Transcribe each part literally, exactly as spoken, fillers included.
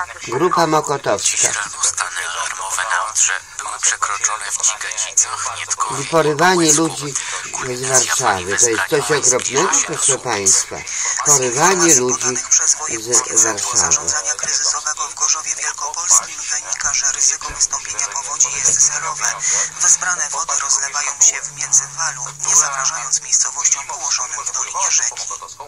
Grupa Mokotowska. Dziś rano stany alarmowe na Odrze były przekroczone w Cigacicach, Nietkowie. Porywanie ludzi z Warszawy. To jest coś okropnego, proszę Państwa. Porywanie ludzi z Warszawy. Kryzysowego w Gorzowie Wielkopolskim wynika, że ryzyko wystąpienia powodzi jest zerowe. Wezbrane wody rozlewają się w międzywalu, nie zagrażając miejscowościom położonym w dolinie rzeki.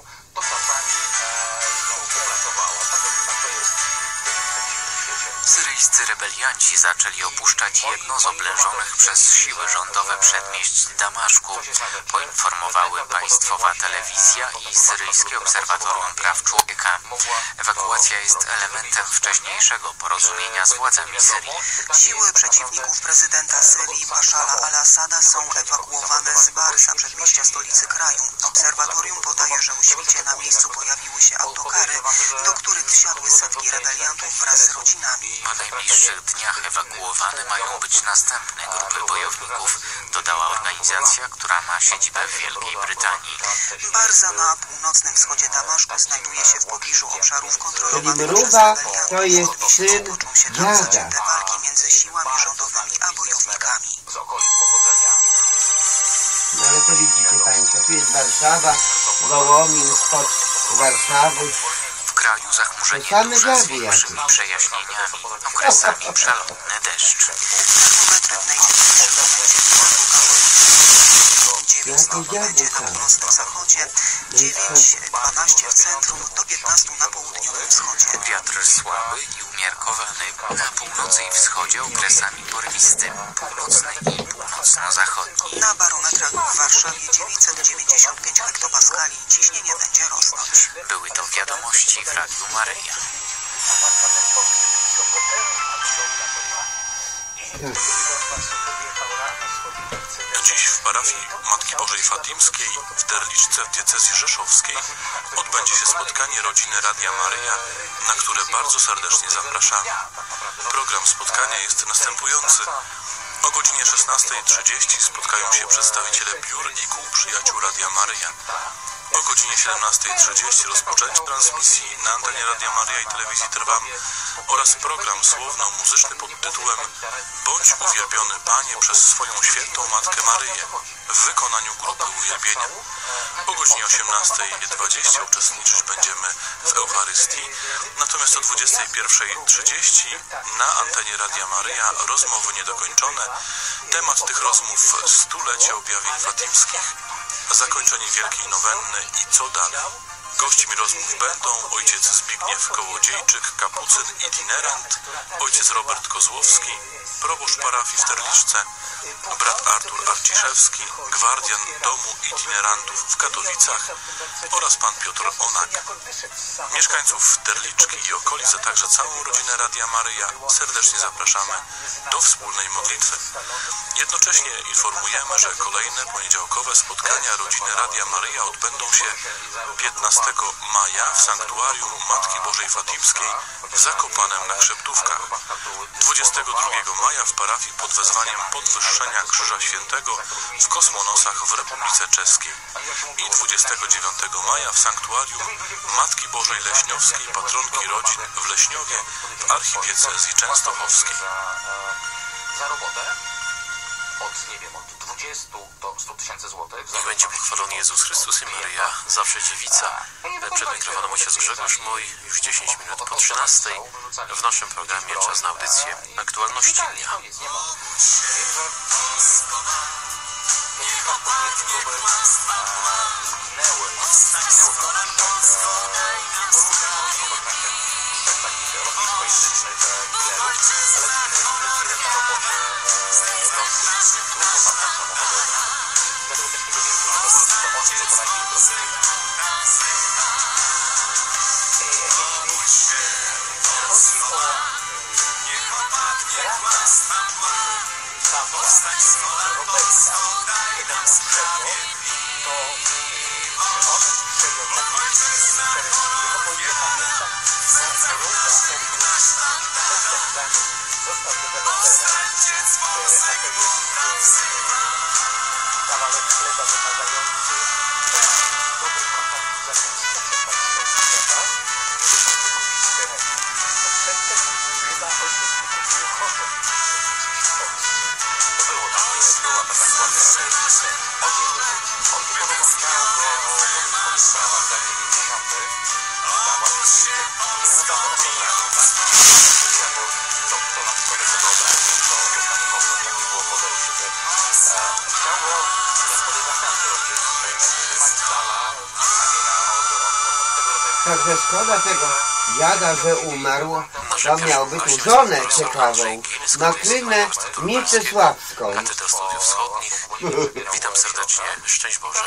Syryjscy rebelianci zaczęli opuszczać jedno z oblężonych przez siły rządowe przedmieść Damaszku, poinformowały państwowa telewizja i Syryjskie Obserwatorium Praw Człowieka. Ewakuacja jest elementem wcześniejszego porozumienia z władzami Syrii. Siły przeciwników prezydenta Syrii Bashara al-Assada są ewakuowane z Barsa, przedmieścia stolicy kraju. Obserwatorium podaje, że o świcie na miejscu pojawiły się autokary, do których wsiadły setki rebeliantów wraz z rodzinami. W najbliższych dniach ewakuowane mają być następne grupy bojowników, dodała organizacja, która ma siedzibę w Wielkiej Brytanii. Barza na północnym wschodzie Damaszku znajduje się w pobliżu obszarów kontrolowanych przez Mruwa rebeliantów. to jest syn Toczą się tam dziada. zacięte walki między siłami rządowymi a bojownikami. No ale to widzicie Państwo, tu jest Warszawa, Wołomin spod Warszawy. W kraju zachmurzenie Same duże z dziady większymi jakieś. przejaśnieniami, okresami przelotny deszcz. Termometry w najciemniejszym momencie dziewięć stopni będzie na północnym zachodzie, dziewięć dwanaście w centrum, do piętnastu na południowym wschodzie. Wiatr słaby i umiarkowany. Na północy i wschodzie okresami porwisty, północny i północno-zachodni. Na barometrach w Warszawie dziewięćset dziewięćdziesiąt pięć hektopaskali, ciśnienie będzie rosnąć. Były to wiadomości w Radiu Maryja. Dziś w parafii Matki Bożej Fatimskiej w Terliczce w diecezji rzeszowskiej odbędzie się spotkanie rodziny Radia Maryja, na które bardzo serdecznie zapraszamy. Program spotkania jest następujący. O godzinie szesnastej trzydzieści spotkają się przedstawiciele biur i kół przyjaciół Radia Maryja. O godzinie siedemnastej trzydzieści rozpoczęcie transmisji na antenie Radia Maryja i Telewizji Trwam oraz program słowno-muzyczny pod tytułem Bądź uwielbiony Panie przez swoją świętą Matkę Maryję w wykonaniu grupy uwielbienia. O godzinie osiemnastej dwadzieścia uczestniczyć będziemy w Eucharystii, natomiast o dwudziestej pierwszej trzydzieści na antenie Radia Maryja rozmowy niedokończone. Temat tych rozmów stulecie objawień fatimskich, zakończenie Wielkiej Nowenny i co dalej. Gośćmi rozmów będą ojciec Zbigniew Kołodziejczyk, kapucyn i dinerant, ojciec Robert Kozłowski, proboszcz parafii w Terliczce, brat Artur Arciszewski, gwardian domu i dinerantów w Katowicach oraz pan Piotr Onak. Mieszkańców Terliczki i okolic, a także całą rodzinę Radia Maryja serdecznie zapraszamy do wspólnej modlitwy. Jednocześnie informujemy, że kolejne poniedziałkowe spotkania rodziny Radia Maryja odbędą się piętnastego maja w sanktuarium Matki Bożej Fatimskiej w Zakopanem na Krzeptówkach, dwudziestego drugiego maja w parafii pod wezwaniem podwyższenia Krzyża Świętego w Kosmonosach w Republice Czeskiej i dwudziestego dziewiątego maja w sanktuarium Matki Bożej Leśniowskiej, patronki rodzin w Leśniowie w archidiecezji częstochowskiej. Za robotę od, nie wiem, od dwudziestu do stu tysięcy złotych. Niech będzie pochwalony Jezus Chrystus i Maryja, zawsze dziewica. Przed mikrofonem ojciec Grzegorz Mój, już dziesięć minut po trzynastej. W naszym programie czas na audycję Aktualności Dnia. Przedtem Także szkoda tego dziada, że umarł. To miałby tu żonę ciekawą, Makrynę Mieczysławską. Katedra Studiów Wschodnich. Witam serdecznie. Szczęść Boże.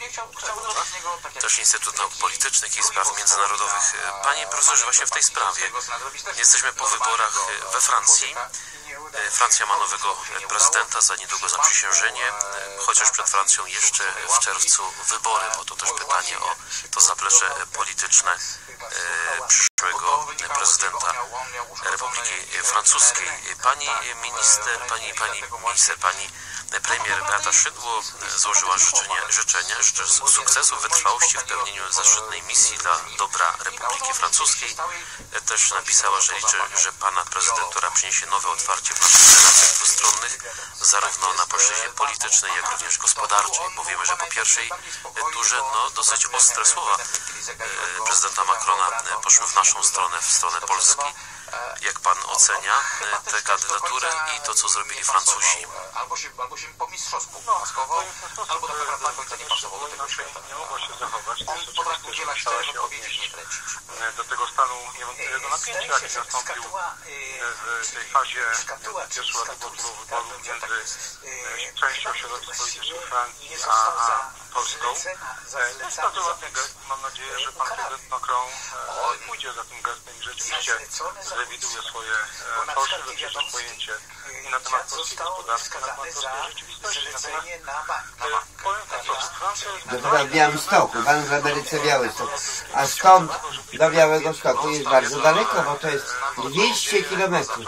Też Instytut Nauk Politycznych i Spraw Międzynarodowych. Panie profesorze, właśnie w tej sprawie jesteśmy po wyborach we Francji. Francja ma nowego prezydenta, za niedługo zaprzysiężenie, chociaż przed Francją jeszcze w czerwcu wybory, bo to też pytanie o to zaplecze polityczne przyszłego prezydenta Republiki Francuskiej. Pani minister, pani, pani minister, pani premier Beata Szydło złożyła życzenia, życzenia życzę sukcesu, wytrwałości w pełnieniu zaszczytnej misji dla dobra Republiki Francuskiej. Też napisała, że liczy, że pana prezydentura przyniesie nowe otwarcie w naszych relacjach dwustronnych, zarówno na płaszczyźnie politycznej, jak również gospodarczej, bo wiemy, że po pierwszej turze no, dosyć ostre słowa prezydenta Macrona poszły w naszą stronę, w stronę Polski. Jak pan ocenia tę kandydaturę i to, co zrobili Francuzi? Albo się, albo się po mistrzowsku maskował, albo tak naprawdę do końca nie pasował do tego świata. Nie mogło się zachować. On po prostu udziela szczerze odpowiedzi, nie trencić. Do tego stanu niewątpliwego napięcia, jaki nastąpił w tej fazie pierwszego wyboru wyborów między częścią środowisk politycznych Francji a, a Polską. To jest bardzo ładny gest. Mam nadzieję, że pan prezydent Macron pójdzie za tym gestem i rzeczywiście zrewiduje swoje fałszywe przecież pojęcie i na temat polskiej gospodarki, na temat polskiej rzeczywistości. Natomiast powiem w ten sposób, Francja jest... Do Białymstoku, pan w Ameryce Białystok. A stąd do Białegostoku jest bardzo daleko, bo to jest dwieście kilometrów.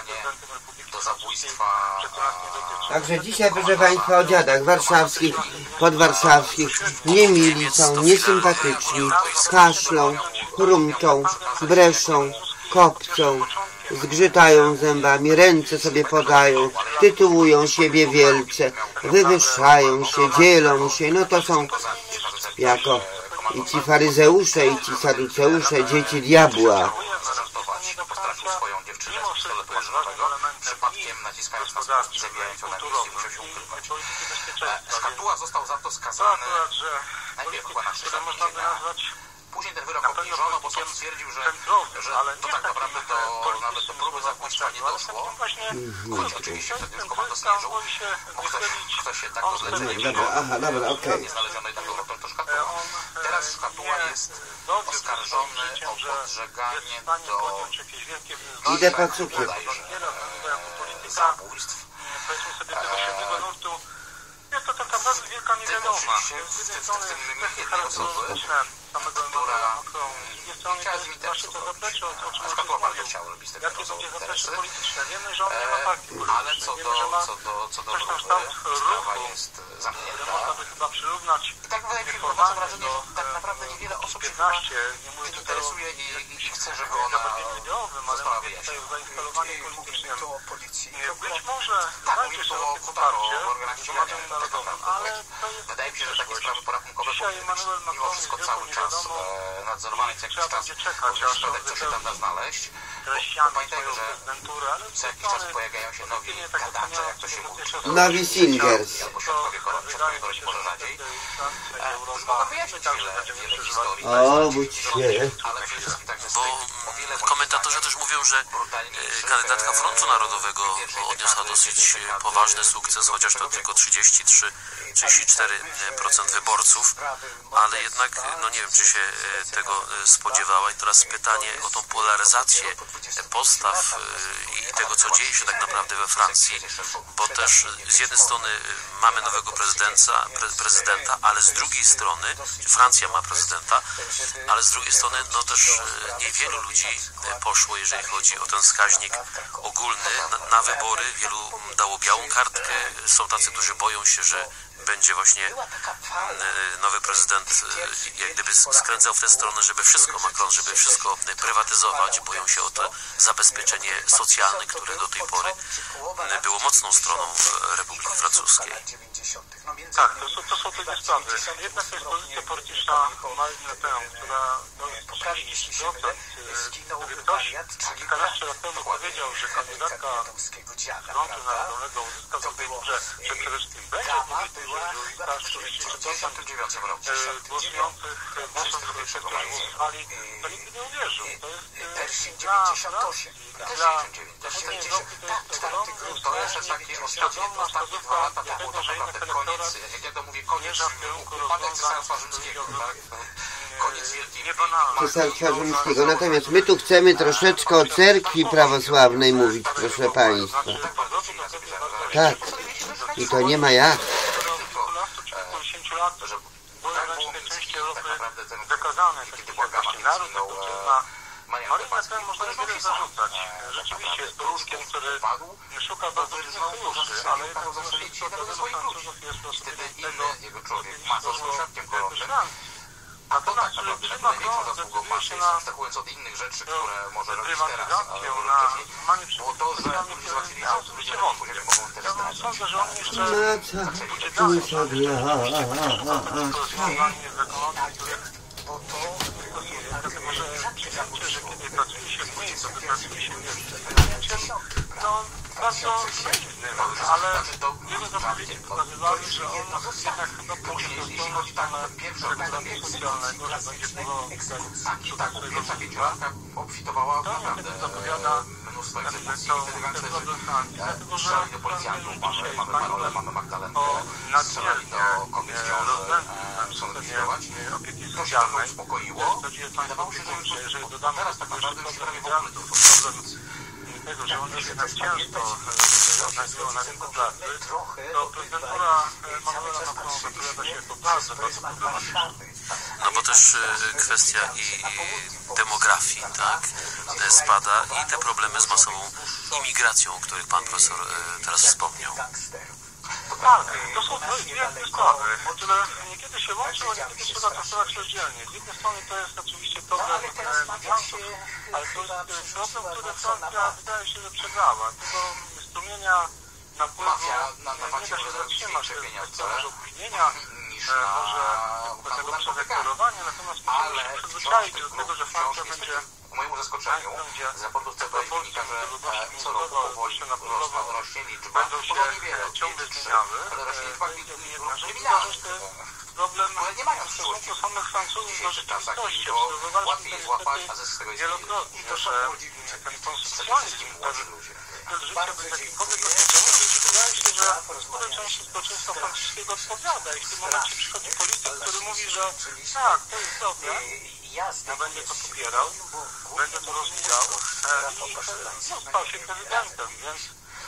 Do zabójstwa. Także dzisiaj, proszę Państwa, o dziadach warszawskich, podwarszawskich, niemili są, niesympatyczni, kaszlą, chrumczą, breszą, kopcą, zgrzytają zębami, ręce sobie podają, tytułują siebie wielce, wywyższają się, dzielą się, no to są jako i ci faryzeusze, i ci saduceusze, dzieci diabła. Swoją dziewczynę z pistoletu maszynowego, przypadkiem naciskając na spust i zabijając ją na miejscu, musiał się ukrywać. Szkatuła został za to skazany najpierw chyba na trzy lat. Później ten wyrok obniżono, bo sąd stwierdził, że, że to tak naprawdę do, nawet do próby zabójstwa nie doszło. Choć oczywiście wtedy już komando zmierzył, bo ktoś, ktoś jednak do zlecenia Dobra, aha, dobra, okej. nie znaleziono jednak to szkatuła. Teraz szkatuła jest oskarżony o podżeganie do... Idę po cukier. Zabójstw. Powiedzmy sobie tego świetnego nurtu. Jest to tak naprawdę wielka niewiadoma. Z jednej strony kwestie charakterystyczne samego Emmanuela Macron, z drugiej strony to jest właśnie to zaplecze, o czym mówił. Jakie będzie zaplecze polityczne? Wiemy, że on nie ma partii politycznej. Ale co do, co do, co do coś tam sprawa ruchu, jest zamknięta. które można by chyba przyrównać I tak wydaje mi się, że mam wrażenie, że tak naprawdę niewiele osób się chyba piętnaście, nie mówię tym tutaj o interesuje i, i chce, żeby ona zabarwieniu ideowym, ale została mówię tutaj wyjaśniona. o zainstalowaniu politycznym. Być może Tak, znajdzie mówię się tu o szerokie Kutaru, poparcie o w organizacji Zgromadzeniu Narodowym, ale to jest wydaje mi się, że takie sprawy porachunkowe dzisiaj powinny być Emmanuel mimo Macron wszystko jest cały wielką czas niewiadomą e, nadzorowany co i jakiś trzeba czas. będzie czekać, Powinien aż on sprawdzać, co się tam da wypełni znaleźć. treściami Pamiętajmy, swoją że prezydenturę, ale z co drugiej jakiś czas strony pojawiają się nowi nie tak jak gadacze, jak to się wspomniałem, mówi. pierwsze Nowi Singers. Albo świadkowie choroby, wydaje świadkowie mi się, może że rzadziej. Francja i Już Europa mogę wyjaśnić także wiele, będziemy wiele przeżywać. historii. O, budź się. Ale przede wszystkim także z Bo tych o wiele komentatorzy też mówią, że kandydatka Frontu Narodowego odniosła dosyć poważny sukces, chociaż to tylko trzydzieści trzy do trzydziestu czterech procent wyborców, ale jednak, no nie wiem, czy się tego spodziewała. I teraz pytanie o tą polaryzację postaw i tego, co dzieje się tak naprawdę we Francji, bo też z jednej strony mamy nowego prezydenta, pre, prezydenta, ale z drugiej strony Francja ma prezydenta, ale z drugiej strony no też niewielu ludzi poszło, jeżeli chodzi o ten wskaźnik ogólny na, na wybory. Wielu dało białą kartkę, są tacy, którzy boją się, że będzie właśnie nowy prezydent jak gdyby skręcał w tę stronę, żeby wszystko, Macron, żeby wszystko prywatyzować. Boją się o to zabezpieczenie socjalne, które do tej pory było mocną stroną Republiki Francuskiej. Tak, to są, to są te dwie sprawy. Jedna to jest pozycja polityczna Marine Le Pen, która poprawi procent wyborczości. Kilkanaście lat temu powiedział, że kandydatka Frontu Narodowego uzyska za tej górze, że przede wszystkim będzie mówić i tak W dziewięćdziesiątym dziewiątym roku. głosujących trzydziestego pierwszego maja. głosowali, to nikt nie uwierzył. To jest Też dla dziewięćdziesiąt osiem. Też dziewięćdziesiąt dziewięć. Też czterdzieści. Tak, czwarty grudnia. To jeszcze takie ostatnie, ostatnie dwa lata to było tak naprawdę koniec, jak ja to mówię, koniec upadek Cesarstwa Rzymskiego, tak? Koniec Wielkiej Cesarstwa Rzymskiego. Natomiast my tu chcemy troszeczkę o cerkwi prawosławnej mówić, proszę Państwa. Tak. I to nie ma jak. zakazane, kiedy właśnie naród ojczyzna. Marynę tę można wiele zarzucać. Rzeczywiście jest to ruskiem, który szuka bardzo sojuszy, ale jednak Francuzów jest rozpoczętego jego człowiek ma za doświadkiem kolornym. A to tak naprawdę największą zasługą masy, abstrahując od innych rzeczy, które może robić teraz, ale wcześniej, było to, że ludzie zobaczyli, że ludzie mogą też zdradzić. Sądzę, że oni jeszcze bo to dlatego, że przyjęcie, że kiedy pracuje się w miejscu, to pracuje się w no bardzo naiwnym, ale wiele zapowiedzi pokazywały, że on jednak chyba później, jeśli chodzi tam o pierwsze organizację socjalnego, że będzie próbował i tak, pierwsza pięciolatka obfitowała naprawdę mnóstwo egzekucji i wtedy gangsterzy strzelali do policjantów, mamy Marolę, mamy Magdalenkę, strzelali do kobiet w ciąży, chcą likwidować. To się trochę uspokoiło. Wydawało się, że już teraz tak naprawdę już prawie w ogóle to tego, że on jest jednak ciężko znajdują na rynku pracy, to prezydentura Emmanuela Macrona zapowiada się jako bardzo, bardzo problematyczna. No bo też kwestia i, i demografii, tak, spada i te problemy z masową imigracją, o których pan profesor teraz wspomniał. Tak, to są dwie sprawy, o tyle niekiedy się łączą, a niekiedy trzeba traktować rozdzielnie. Z jednej strony to jest oczywiście problem migrantów, ale to jest problem, który Francja wydaje się, że przegrała. Tego strumienia napływu nie da się zatrzymać, to może opóźnienia, może pewnego przedeklarowania, natomiast musimy się przyzwyczaić do tego, że Francja będzie ku mojemu zaskoczeniu z raportu C B wynika, że co roku powoli rośnie liczba, będą się ciągle zmieniały, ale rośnie liczba problem nie mają w stosunku samych Francuzów do rzeczywistości. Łatwiej jest złapać, a ze swego jest wielokrotnie, że ten konstytucjonalizm styl życia bez jakichkolwiek odpowiedzialności wydaje się, że spore części społeczeństwa francuskiego odpowiada i w tym momencie przychodzi polityk, który mówi, że tak, to jest dobre, ja będę to popierał, będę to rozwijał i no, stał się prezydentem, więc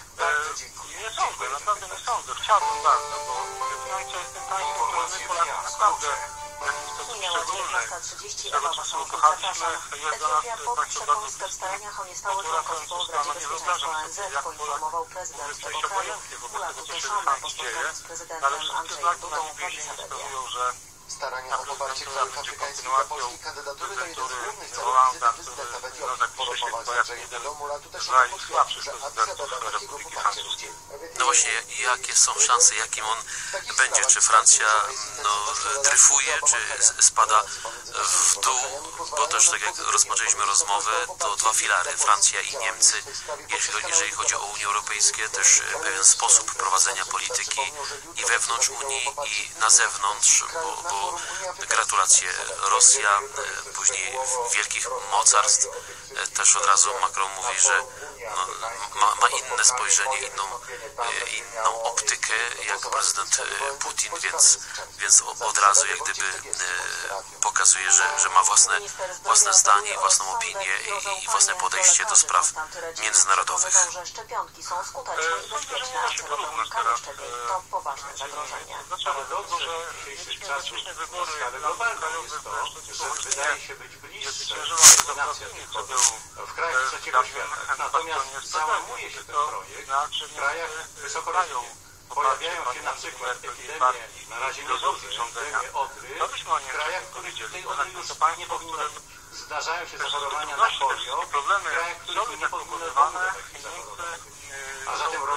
nie sądzę, naprawdę nie sądzę. Chciałbym bardzo, bo Francja jest tym państwem, które my Polacy naprawdę w jakiś sposób szczególny, czego czasem kochaliśmy, jest dla nas państwo bardzo bliskie. Kultura francuska, no nie wyobrażam sobie, jak Polak mógł być obojętny wobec tego, co się w Francji dzieje, ale wszystkie znaki na niebie wskazują, że starania o poparcie krajów afrykańskich dla polskiej kandydatury to jeden z głównych celów wizyty prezydenta będzie o tym porozmawiać z Andrzejem Dudą. Tu też się podkreśla, że Addis Abeba takiego poparcia nie udzieli. No właśnie, jakie są szanse, jakim on będzie? Czy Francja no, dryfuje, czy spada w dół? Bo też tak jak rozpoczęliśmy rozmowę, to dwa filary, Francja i Niemcy, jeżeli chodzi o Unię Europejską, też pewien sposób prowadzenia polityki i wewnątrz Unii, i na zewnątrz, bo, bo gratulacje Rosja, później wielkich mocarstw, też od razu Macron mówi, że no, ma, ma inne spojrzenie, inną, inną optykę jak prezydent Putin, więc, więc od razu jak gdyby pokazuje, że, że ma własne, własne zdanie, własną opinię i, i własne podejście do spraw międzynarodowych. Że szczepionki są skuteczne i bezpieczne, a celo domykania szczepień to poważne zagrożenie. Dlaczego? Dlatego, że mieliśmy bezpieczne wybory krajowe, że wydaje się być bliższe co był w krajach trzeciego świata. Natomiast załamuje się ten projekt w krajach wysoko pojawiają się na przykład epidemie, na razie nie epidemie odry, w krajach, w których tej odry już nie powinno zdarzają się zachorowania na polio, w krajach, w których nie powinno w ogóle takich zachorowań. A zatem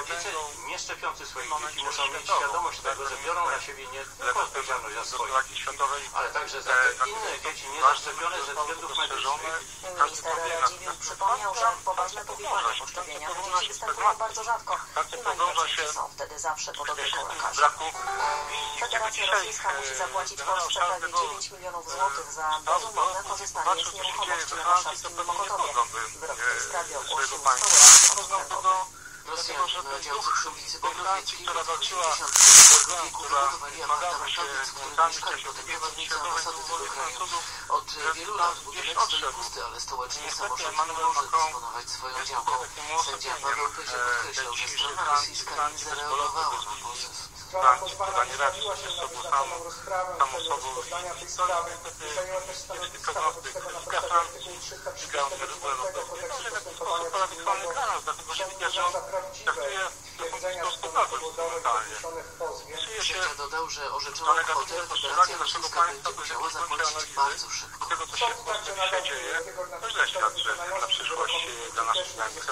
rodzice nieszczepiący swoich dzieci muszą mieć świadomość tego, że biorą na siebie nie tylko odpowiedzialność za swoje dzieci, ale także za te inne dzieci niezaszczepione ze względów medycznych. Minister Radziwiłł przypomniał, że poważne powikłania po szczepieniach u dzieci występują bardzo rzadko i manifestacji są wtedy zawsze pod opieką lekarzy. Federacja Rosyjska musi zapłacić Polsce prawie dziewięć milionów złotych za bezumowne korzystanie z nieruchomości na warszawskim Mokotowie. Wyrok w tej sprawie ogłosił stoły Rady Okręgowe. Rosjanie na działce przy ulicy Bogrowieckiej w dwudziestym wieku wybudowali apartamentowiec, w którym mieszkali potem pracownicy ambasady tego kraju. Od wielu lat budynek stoi pusty, ale stołeczny samorząd nie może dysponować swoją działką. Sędzia Paweł Pyziak podkreślał, że strona rosyjska nie zareagowała na pozew. Strona pozwana wystawiła się na wystawioną rozprawę w celu rozpoznania tej sprawy. Zajęła też stanowisko wobec na podstawie artykułu trzysta trzydziestego dziewiątego Kodeksu postępowania cywilnego. Sąd za prawdziwe stwierdzenia strony powodowych podniesionych w pozwie. Sędzia dodał, że orzeczoną kwotę Federacja Rosyjska będzie musiała zapłacić bardzo szybko. Sąd także nadał wielkiego na przyszłość dla naszych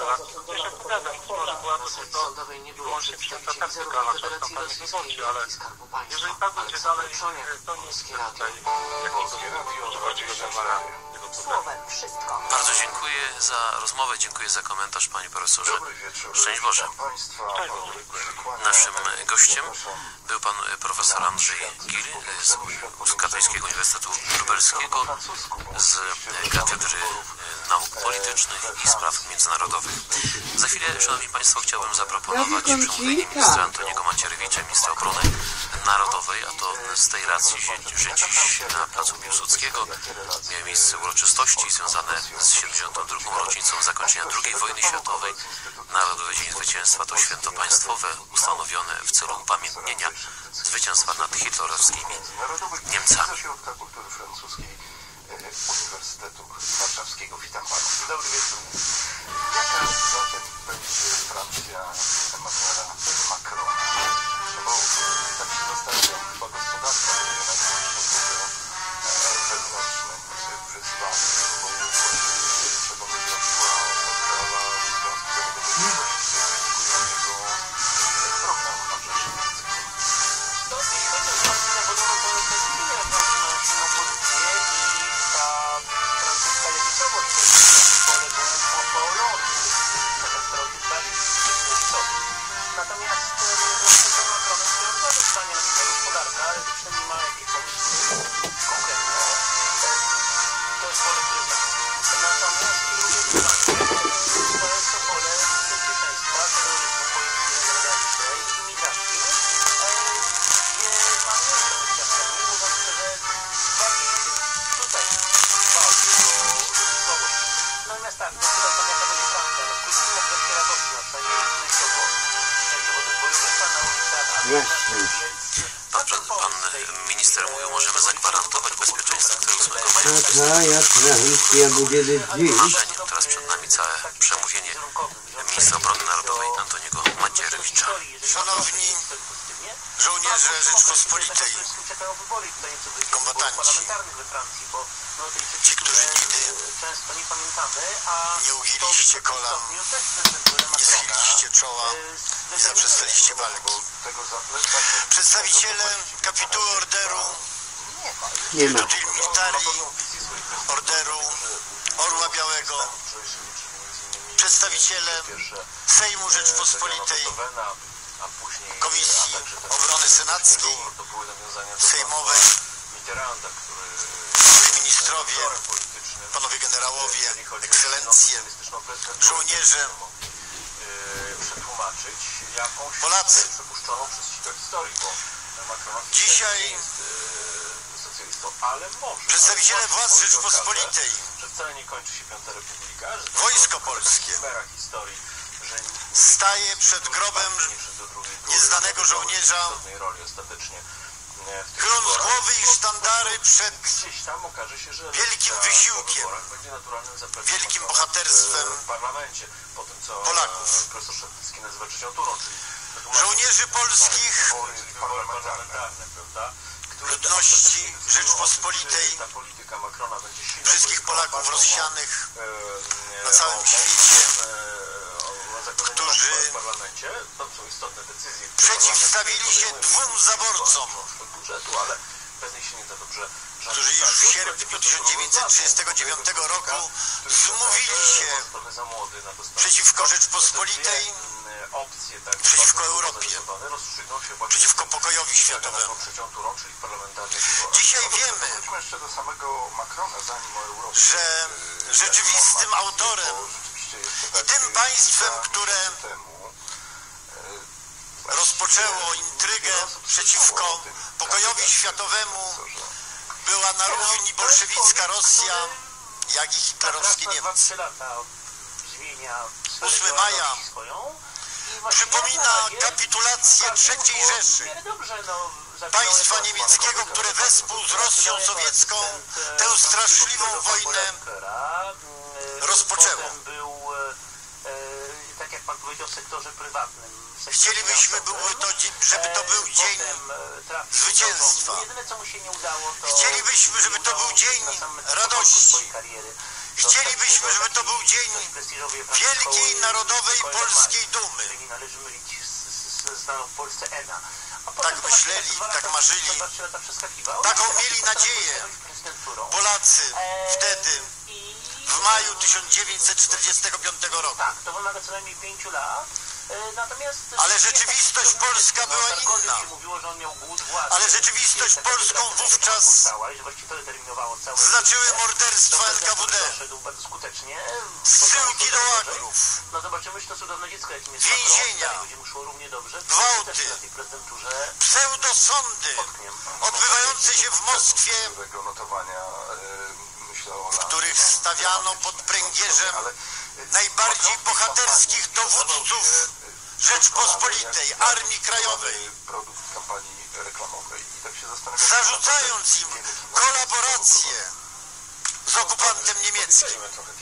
Na sali sądowej nie było przedstawicieli zarówno Federacji Rosyjskiej, jak i Skarbu Państwa. Aleksander Przoniak, Polskie Radio. Polskie Radio dwadzieścia cztery. Słowem wszystko. Bardzo dziękuję za rozmowę, dziękuję za komentarz, panie profesorze. Szczęść Boże. Naszym gościem był pan profesor Andrzej Gil z, z Katolickiego Uniwersytetu Lubelskiego, z Katedry Nauk Politycznych i Spraw Międzynarodowych. Za chwilę, szanowni państwo, chciałbym zaproponować przemówienie ministra Antoniego Macierewicza, ministra obrony narodowej, a to z tej racji, że dziś na placu Piłsudskiego miały miejsce uroczystości związane z siedemdziesiątą drugą rocznicą zakończenia drugiej wojny światowej. Narodowy Dzień Zwycięstwa to święto państwowe ustanowione w celu upamiętnienia zwycięstwa nad hitlerowskimi Niemcami. Uniwersytetu Warszawskiego. Witam Państwa. Dobry wieczór. Jaka zatem będzie Francja Emmanuela Macrona? No bo tak się zastanawiam, chyba gospodarka będzie najważniejszym wewnętrznym wyzwaniem, bo właściwie czego by zrobiła centrala Związku Zawodowej jego program na rzecz Niemieckiego. No, jeśli chodzi o Związek Zawodowy, to jest chwilę na silną pozycję i ta francuska lewicowość to jest poległ po Hollande, taka stereotypami lewicowych. Natomiast Związek Macronem to jest zdanie na swoją gospodarkę, ale to przynajmniej ma jakieś pomysły konkretne. To jest pole, które jest natomiast drugie pytanie to jest to pole bezpieczeństwa, terroryzmu, polityki zagranicznej, imigracji, gdzie mam mniejsze doświadczenie, mówiąc szczerze, bardziej się tutaj bał do rynkowości. Natomiast tak, to jest to, jaka będzie Francja, no w krótkim okresie radości, na przynajmniej częściowo, częściowo to bojownicza na ulicach, Pan, pan minister mówił, możemy zagwarantować bezpieczeństwo, które ósmego maja Taka Francja będzie dziś. marzeniem. Teraz przed nami całe przemówienie ministra obrony narodowej Antoniego Macierewicza. Szanowni żołnierze Rzeczpospolitej, kombatanci, ci, którzy nigdy nie uchyliliście kolan, nie schyliliście czoła, nie zaprzestaliście walki. Przedstawiciele kapituły orderu Virtuti Militari, orderu Orła Białego, przedstawiciele Sejmu Rzeczpospolitej, Komisji Obrony Senackiej, Sejmowej, panowie ministrowie, panowie generałowie, ekscelencje, żołnierze, Polacy. Dzisiaj przedstawiciele władz Rzeczpospolitej, Wojsko Polskie staje przed grobem nieznanego żołnierza, chyląc głowy i sztandary przed wielkim wysiłkiem, wielkim bohaterstwem Polaków. Żołnierzy polskich, ludności Rzeczpospolitej, wszystkich Polaków rozsianych na całym świecie, którzy którzy przeciwstawili się dwóm zaborcom, którzy już w sierpniu tysiąc dziewięćset trzydziestego dziewiątego roku zmówili się przeciwko Rzeczpospolitej, przeciwko Europie, przeciwko pokojowi światowemu. Dzisiaj wiemy, że rzeczywistym autorem i tym państwem, które rozpoczęło intrygę przeciwko pokojowi światowemu, była na równi bolszewicka Rosja, jak i hitlerowskie Niemcy. ósmego maja przypomina kapitulację trzeciej Rzeszy, państwa niemieckiego, które wespół z Rosją sowiecką tę straszliwą wojnę rozpoczęło. Tak jak pan powiedział, w sektorze prywatnym. Chcielibyśmy, żeby to był dzień zwycięstwa. Chcielibyśmy, żeby to był dzień radości. Chcielibyśmy, żeby to był dzień wielkiej, narodowej, polskiej dumy. Tak myśleli, tak marzyli, taką mieli nadzieję Polacy wtedy, w maju tysiąc dziewięćset czterdziestego piątego roku. Tak, to wymaga co najmniej pięciu lat. Natomiast ale rzeczywistość polska była inna. Ale rzeczywistość polską wówczas znaczyły morderstwa N K W D, zsyłki do łagrów, więzienia, gwałty, pseudosądy odbywające się w Moskwie, w których stawiano pod pręgierzem najbardziej bohaterskich dowódców Rzeczpospolitej, Armii Krajowej, zarzucając im kolaborację z okupantem niemieckim.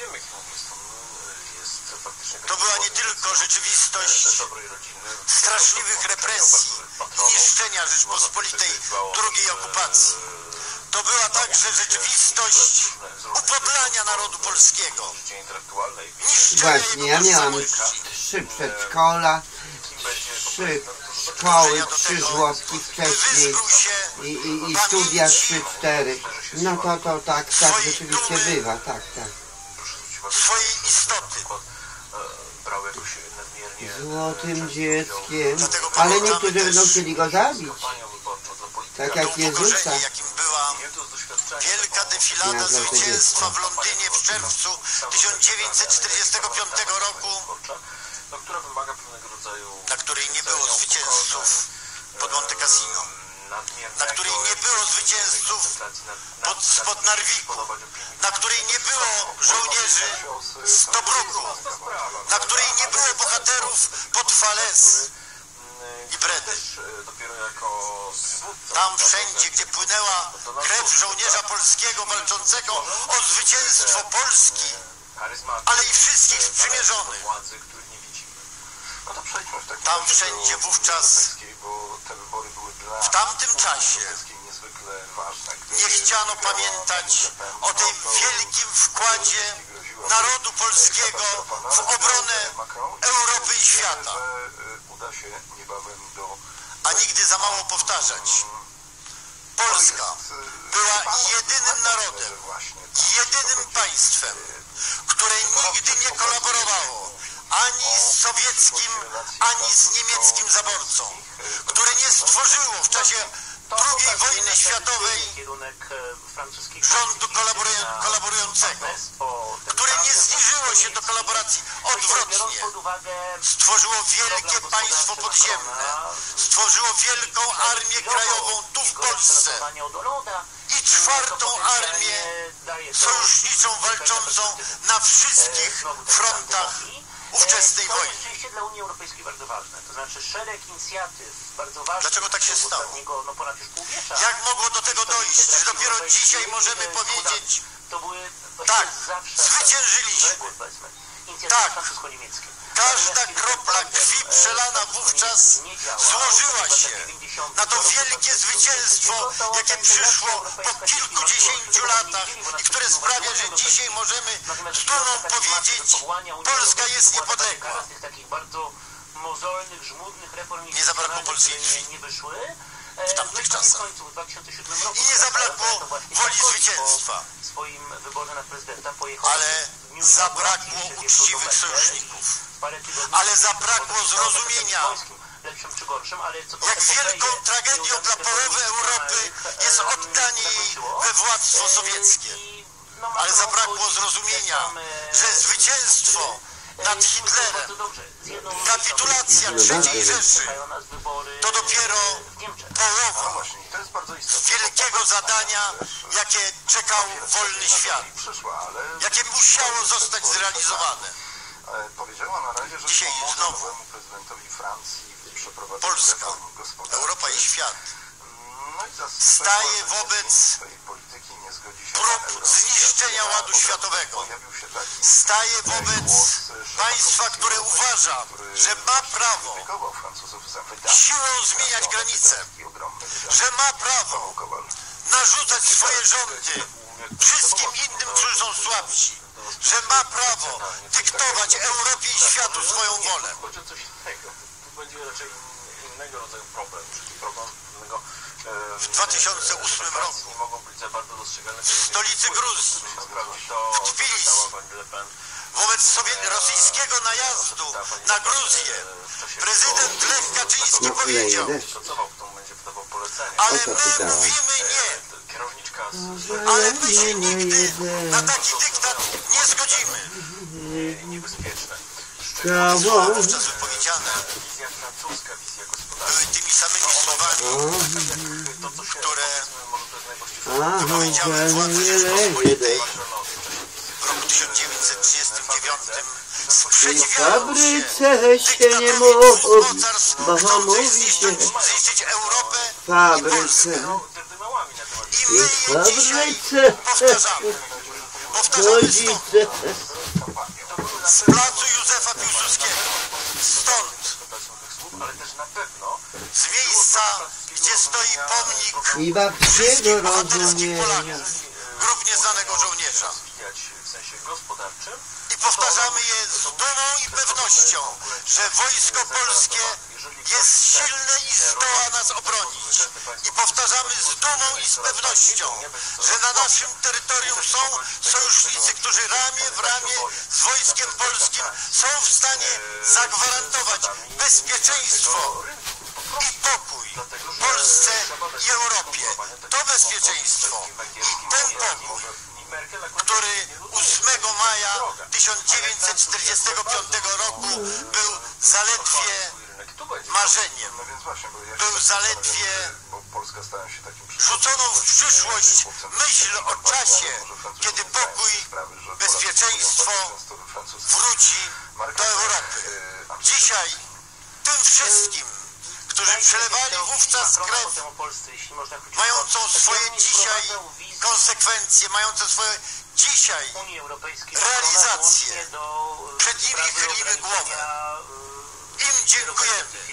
To była nie tylko rzeczywistość straszliwych represji i niszczenia Rzeczpospolitej drugiej okupacji. To była także rzeczywistość upodlania narodu polskiego. Właśnie, ja miałam trzy przedszkola, trzy szkoły, trzy żłobki wcześniej i, i, i studia trzy, cztery. No to, to tak, tak rzeczywiście bywa, tak, tak. Swojej istoty. Złotym dzieckiem, ale niektórzy będą chcieli go zabić. Tak jak Jezusa. Wielka defilada zwycięstwa w Londynie w czerwcu tysiąc dziewięćset czterdziestego piątego roku, na której nie było zwycięzców pod Monte Cassino, na której nie było zwycięzców pod, spod Narwiku, na której nie było żołnierzy z Tobruku, na której nie było bohaterów pod Falaise i Bredy. Tam wszędzie, gdzie płynęła krew żołnierza polskiego walczącego o zwycięstwo Polski, ale i wszystkich sprzymierzonych. Tam wszędzie wówczas, w tamtym czasie, nie chciano pamiętać o tym wielkim wkładzie narodu polskiego w obronę Europy i świata. A nigdy za mało powtarzać. Polska była jedynym narodem, jedynym państwem, które nigdy nie kolaborowało ani z sowieckim, ani z niemieckim zaborcą, które nie stworzyło w czasie drugiej wojny światowej rządu kolaborującego, które nie zniżyło się do kolaboracji. Odwrotnie, stworzyło wielkie państwo podziemne, stworzyło wielką armię krajową tu w Polsce i czwartą armię sojuszniczą walczącą na wszystkich frontach ówczesnej wojny. Oczywiście dla Unii Europejskiej bardzo ważne, to znaczy szereg inicjatyw bardzo ważnych. Dlaczego tak się stało? No ponad już pół wieku. Jak mogło do tego dojść, że dopiero dzisiaj możemy powiedzieć, to były tak, zwyciężyliśmy. Tak, każda kropla krwi przelana wówczas złożyła się na to wielkie zwycięstwo, jakie przyszło po kilkudziesięciu latach i które sprawia, że dzisiaj możemy z dumą powiedzieć, Polska jest niepodległa. Nie zabrakło polskiej krwi w tamtych czasach. I nie zabrakło woli zwycięstwa. Ale zabrakło uczciwych sojuszników. Ale zabrakło zrozumienia, jak wielką tragedią dla połowy Europy jest oddanie jej we władztwo sowieckie. Ale zabrakło zrozumienia, że zwycięstwo nad Hitlerem, kapitulacja trzeciej Rzeszy to dopiero połowa wielkiego zadania, jakie czekał wolny świat, jakie musiało zostać zrealizowane. Dzisiaj znowu Polska, Europa i świat staje wobec prób zniszczenia ładu światowego. Staje wobec państwa, które uważa, że ma prawo siłą zmieniać granice, że ma prawo narzucać swoje rządy wszystkim innym, którzy są słabsi, że ma prawo dyktować Europie i światu swoją wolę. W dwa tysiące ósmym roku w stolicy Gruzji, w Tbilisi, wobec sowie- rosyjskiego najazdu na Gruzję, prezydent Lech Kaczyński powiedział: ale my mówimy nie, ale my się nigdy na taki dyktat nie zgodzimy. Słowa wówczas wypowiedziane były tymi samymi słowami, które wypowiedziały władze Rzeczypospolitej w roku tysiąc dziewięćset trzydziestym dziewiątym, sprzeciwiając się dyktatowi mocarstw chcących zniszczyć, zniszczyć Europę i Polskę. I my je dzisiaj powtarzamy. Powtarzamy stąd, z placu Józefa Piłsudskiego, stąd, z miejsca, gdzie stoi pomnik wszystkich bohaterskich Polaków, grób nieznanego żołnierza. I powtarzamy je z dumą i pewnością, że wojsko polskie jest silne i zdoła nas obronić. I powtarzamy z dumą i z pewnością, że na naszym terytorium są sojusznicy, którzy ramię w ramię z wojskiem polskim są w stanie zagwarantować bezpieczeństwo i pokój Polsce i Europie. To bezpieczeństwo, ten pokój, który ósmego maja tysiąc dziewięćset czterdziestego piątego roku był zaledwie marzeniem, był zaledwie rzuconą w przyszłość myśl o czasie, kiedy pokój, bezpieczeństwo wróci do Europy. Dzisiaj tym wszystkim, którzy przelewali wówczas krew, mającą swoje dzisiaj konsekwencje, mające swoje dzisiaj realizacje, przed nimi chylimy głowę. Im dziękujemy.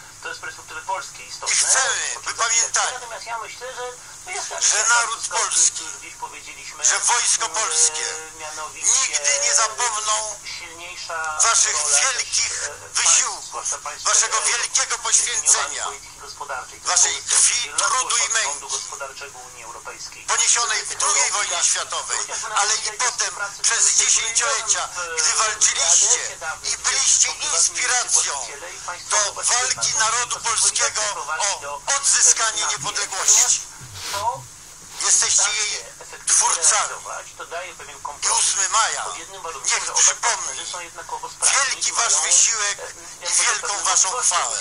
I chcemy, by pamiętali, że naród polski, że wojsko polskie nigdy nie zapomną waszych wielkich wysiłków, waszego wielkiego poświęcenia, waszej krwi, trudu i męki, poniesionej w drugiej wojnie światowej, ale i potem przez dziesięciolecia, gdy walczyliście i byliście inspiracją do walki narodu polskiego o odzyskanie niepodległości. Jesteście jej twórcami. I ósmego maja niech przypomni wielki wasz wysiłek i wielką waszą chwałę.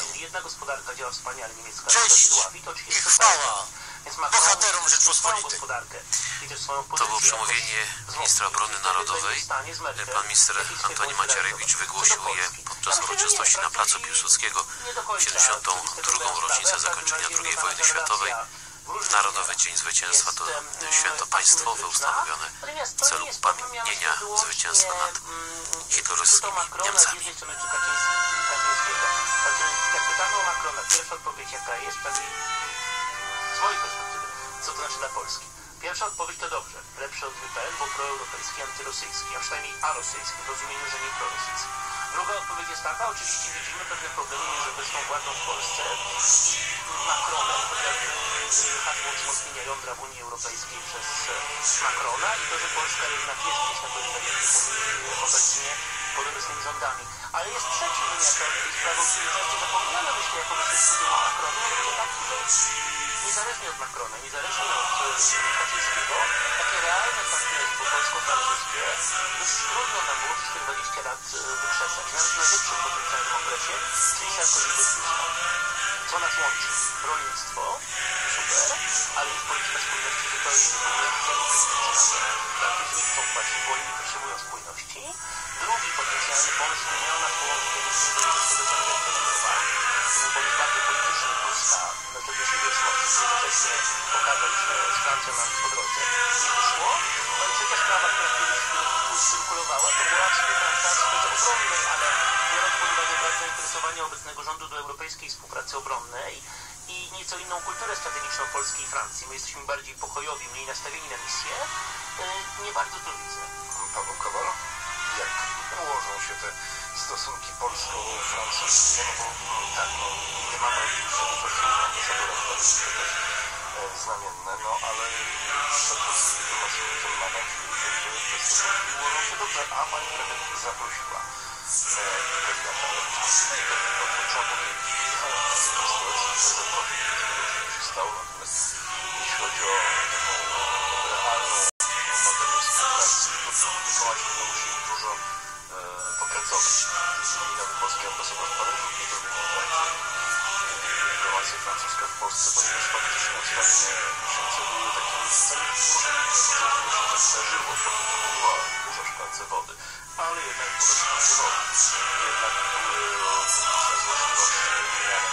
Cześć i chwała bohaterom Rzeczpospolitej. To było przemówienie ministra obrony narodowej. Pan minister Antoni Macierewicz wygłosił je podczas uroczystości na placu Piłsudskiego w siedemdziesiątą drugą rocznicę zakończenia drugiej wojny światowej. Narodowy Dzień Zwycięstwa to święto państwowe ustanowione w celu upamiętnienia zwycięstwa nad hitlerowskimi Niemcami. Jak pytamy o Macrona, pierwsza odpowiedź jaka jest, pewnie z mojej perspektywy, co to znaczy dla Polski? Pierwsza odpowiedź to dobrze, lepszy od W P N, bo proeuropejski, antyrosyjski, a przynajmniej arosyjski, w rozumieniu, że nie prorosyjski. Druga odpowiedź jest taka, oczywiście widzimy pewne problemy z obecną władzą w Polsce i Macronem, chociażby hasło wzmocnienia jądra w Unii Europejskiej przez Macrona i to, że Polska jednak jest gdzieś na peryferii obecnie pod obecnymi rządami. Ale jest trzeci wymiar tej sprawy, o której często zapominamy, myślę, jako występuje Macrona, to taki, że niezależnie od Macrona, niezależnie od Kaczyńskiego, takie realne partnerstwo polsko-francuskie dość trudno nam było przez te dwadzieścia lat wykrzesać. Nawet w najlepszym potencjalnym okresie, czyli Sarkozy. Co nas łączy? Rolnictwo, super, ale jest polityka spójności zupełnie inna. Pracownicy płaci, bo oni potrzebują spójności. Drugi potencjalny pomysł zmieniał nas połączenie między innymi gospodarczą węglową. Ten pomysł bardzo polityczny Tuska, na to się wyszło, jednocześnie pokazać, że z Francją nam po drodze nie wyszło. No i trzecia sprawa, która kiedyś cyrkulowała, to była współpraca w sferze obronnej, ale biorąc pod uwagę brak zainteresowania obecnego rządu do europejskiej współpracy obronnej i nieco inną kulturę strategiczną Polski i Francji, my jesteśmy bardziej pokojowi, mniej nastawieni na misję, nie bardzo to widzę. Paweł Kowal, jak ułożą się te stosunki polsko-francuskie, no bo tak, no, nie mamy już dużo ambasadorów, to jest też e, znamienne, no ale przed dyplomacją będziemy ma nadzieję, że te stosunki ułożą się dobrze, a pani premier zaprosiła e, prezydenta. To trzeba powiedzieć, że się stało, natomiast jeśli chodzi o taką realną materię współpracy, to dyplomaci będą musieli dużo e, popracować. Nowy polski ambasador w Paryżu, który wygląda dyplomacja francuska w Polsce, ponieważ faktycznie ostatnie miesiące były takimi miejscami, że zdarzyło, to była duża szklance wody, ale jednak duża szklance wody. Jednak były różne złożoności wymiany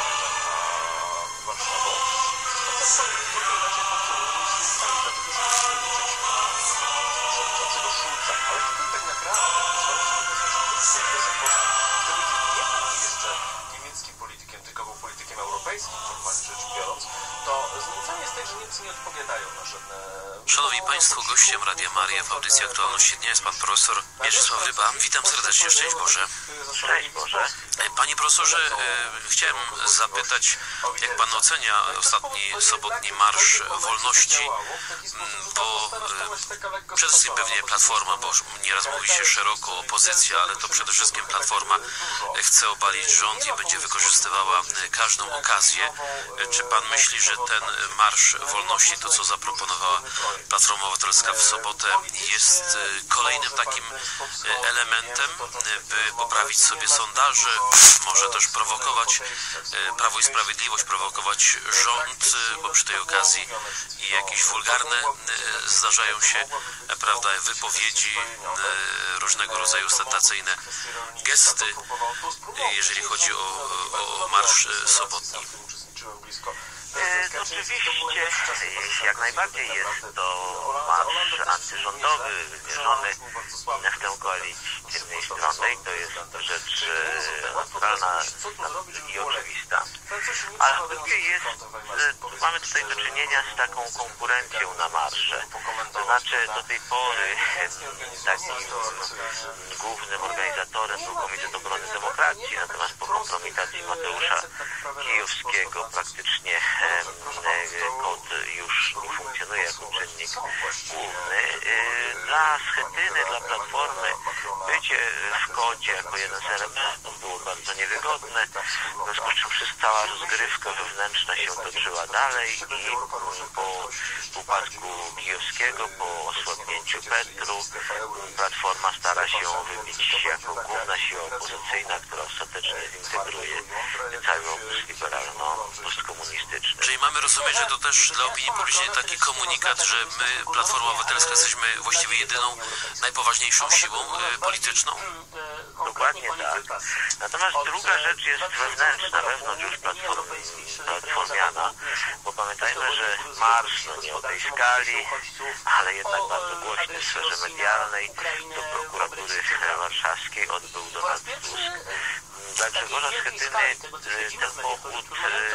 między Warszawą. To są zupełnie inaczej funkcjonują z Niemcami, dlatego że musimy liczyć przewodniczącego Schulza, ale tutaj tak naprawdę wtedy, kiedy nie był jeszcze niemieckim politykiem, tylko był politykiem europejskim, formalnie rzecz biorąc, to Niemcami jest tak, że Niemcy nie odpowiadają na żadne... Szanowni Państwo, gościem Radia Maria w audycji Aktualności Dnia jest Pan Profesor Mieczysław Ryba. Witam serdecznie, szczęść Boże. Szczęść Boże. Panie Profesorze, chciałem zapytać, jak Pan ocenia ostatni sobotni Marsz Wolności, bo przede wszystkim pewnie Platforma, bo nieraz mówi się szeroko opozycja, ale to przede wszystkim Platforma chce obalić rząd i będzie wykorzystywała każdą okazję. Czy Pan myśli, że ten Marsz Wolności, to co zaproponowała Platforma Obywatelska w sobotę, jest kolejnym takim elementem, by poprawić sobie sondaże, może też prowokować Prawo i Sprawiedliwość, prowokować rząd, bo przy tej okazji jakieś wulgarne zdarzają się, prawda, wypowiedzi, różnego rodzaju ostentacyjne gesty, jeżeli chodzi o, o marsz sobotni. E, oczywiście, jak najbardziej jest to marsz antyrządowy, wymierzony w tę koalicję jednej strony i to jest rzecz naturalna i oczywista. A z drugiej jest, mamy tutaj do czynienia z taką konkurencją na marsze. To znaczy do tej pory takim głównym organizatorem był Komitet Obrony Demokracji, natomiast po kompromitacji Mateusza Kijowskiego praktycznie kod już nie funkcjonuje jako czynnik główny. Dla Schetyny, dla Platformy bycie w kodzie jako jeden z elementów było bardzo niewygodne, w związku z czym przez cała rozgrywka wewnętrzna się toczyła dalej i po upadku Kijowskiego, po osłabnięciu Petru, Platforma stara się wybić jako główna siła opozycyjna, która ostatecznie zintegruje cały obóz liberalno-postkomunistyczny. Czyli mamy rozumieć, że to też dla opinii publicznej taki komunikat, że my, Platforma Obywatelska, jesteśmy właściwie jedyną, najpoważniejszą siłą polityczną? dokładnie tak. Natomiast druga rzecz jest wewnętrzna, wewnątrz już platform, platformiana, bo pamiętajmy, że marsz, no nie o tej skali, ale jednak bardzo głośny w sferze medialnej, do prokuratury warszawskiej odbył Donald Tusk. Dla Grzegorza Schetyny ten pochód,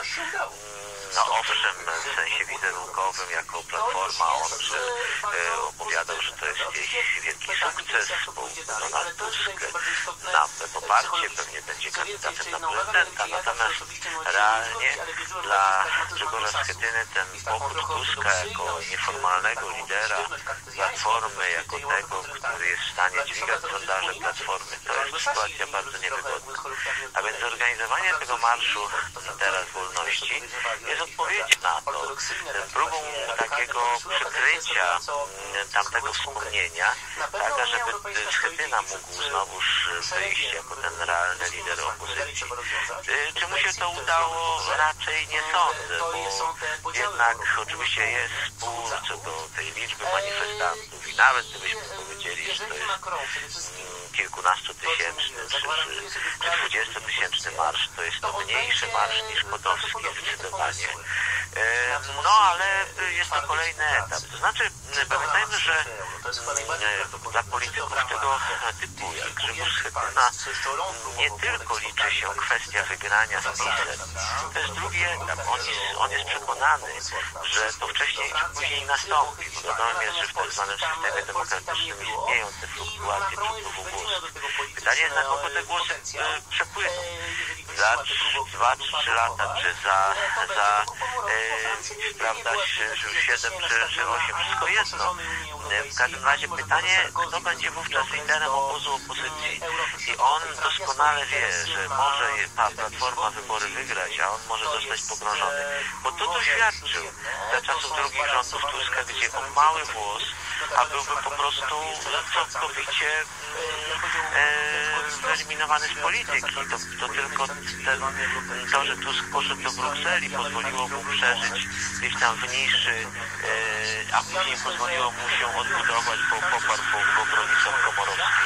no owszem, w sensie wizerunkowym jako Platforma, on że, e, opowiadał, że to jest jakiś wielki sukces, bo Donald Tusk na poparcie pewnie będzie kandydatem na prezydenta, natomiast realnie dla Grzegorza Schetyny ten pochód Tuska jako nieformalnego lidera Platformy, jako tego, który jest w stanie dźwigać sondaże Platformy, to jest sytuacja bardzo niewygodna. A więc zorganizowanie tego marszu teraz wolności jest odpowiedzią na to, próbą takiego przykrycia tamtego wspomnienia, taka, żeby Schetyna mógł znowuż wyjść jako ten realny lider opozycji. Czy mu się to udało? Raczej nie sądzę, bo jednak oczywiście jest spór co do tej liczby manifestantów i nawet gdybyśmy powiedzieli, że to jest kilkunastotysięczny czy, czy dwudziestotysięczny marsz, to jest to mniejszy marsz niż Kotowski zdecydowanie. No ale jest to kolejny etap. To znaczy pamiętajmy, że dla polityków tego typu jak Grzegorz Schetyna nie tylko liczy się kwestia wygrania z PiS-em. To jest drugi etap. On jest, on jest przekonany, że to wcześniej czy później nastąpi. Bo wiadomo jest, że w tak zwanym systemie demokratycznym istnieją te fluktuacje przepływu głosów. Pytanie jest, na kogo te głosy e, przepłyną. Za dwa trzy lata, czy za, za e, prawda, siedem czy, czy osiem, wszystko jedno. W każdym razie pytanie, kto będzie wówczas liderem obozu opozycji. I on doskonale wie, że może ta Platforma wybory wygrać, a on może zostać pogrążony. Bo to doświadczył za czasów drugich rządów Tuska, gdzie o mały włos, a byłby po prostu całkowicie e, wyeliminowany z polityki. To, to tylko ten, to, że Tusk poszedł do Brukseli, pozwoliło mu przeżyć gdzieś tam w niszy, e, a później pozwoliło mu się odbudować, bo poparł po Bronisław Komorowski